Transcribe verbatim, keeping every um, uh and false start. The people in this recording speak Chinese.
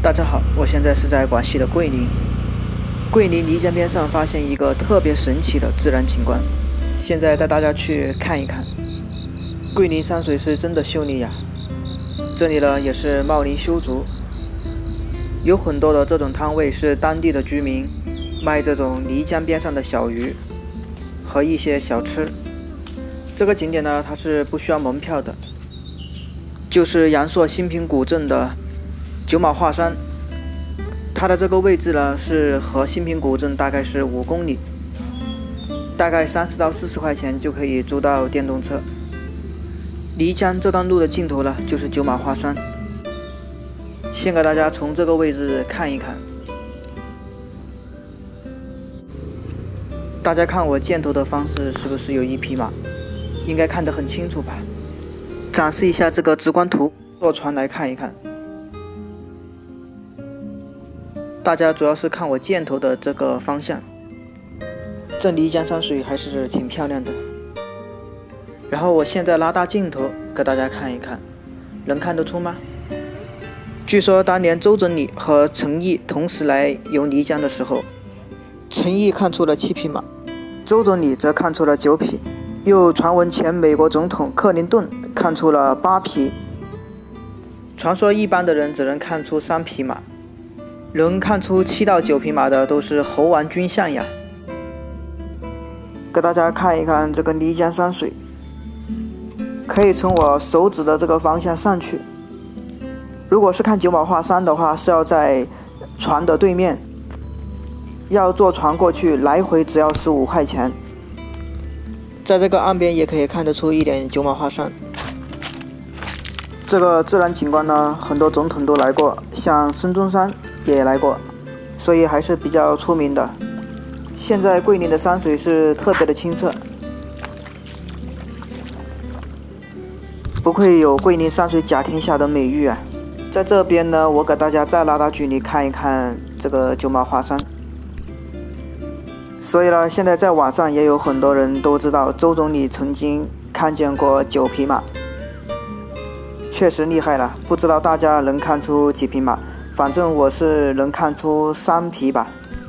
大家好，我现在是在广西的桂林。桂林漓江边上发现一个特别神奇的自然景观，现在带大家去看一看。桂林山水是真的秀丽呀，这里呢也是茂林修竹，有很多的这种摊位是当地的居民卖这种漓江边上的小鱼和一些小吃。这个景点呢，它是不需要门票的，就是阳朔新平古镇的九马画山，它的这个位置呢是和新平古镇大概是五公里，大概三十到四十块钱就可以租到电动车。漓江这段路的尽头呢就是九马画山，先给大家从这个位置看一看。大家看我箭头的方式是不是有一匹马？应该看得很清楚吧。展示一下这个直观图，坐船来看一看。大家主要是看我箭头的这个方向，这漓江山水还是挺漂亮的。然后我现在拉大镜头给大家看一看，能看得出吗？据说当年周总理和陈毅同时来游漓江的时候，陈毅看出了七匹马，周总理则看出了九匹，又传闻前美国总统克林顿看出了八匹。传说一般的人只能看出三匹马，能看出七到九匹马的都是猴王军相呀。给大家看一看这个漓江山水，可以从我手指的这个方向上去。如果是看九马画山的话，是要在船的对面，要坐船过去，来回只要十五块钱。在这个岸边也可以看得出一点九马画山。这个自然景观呢，很多总统都来过，像孙中山也来过，所以还是比较出名的。现在桂林的山水是特别的清澈，不愧有桂林山水甲天下的美誉啊。在这边呢，我给大家再拉大距离看一看这个九马画山。所以呢，现在在网上也有很多人都知道周总理曾经看见过九匹马，确实厉害了。不知道大家能看出几匹马，反正我是能看出三匹吧。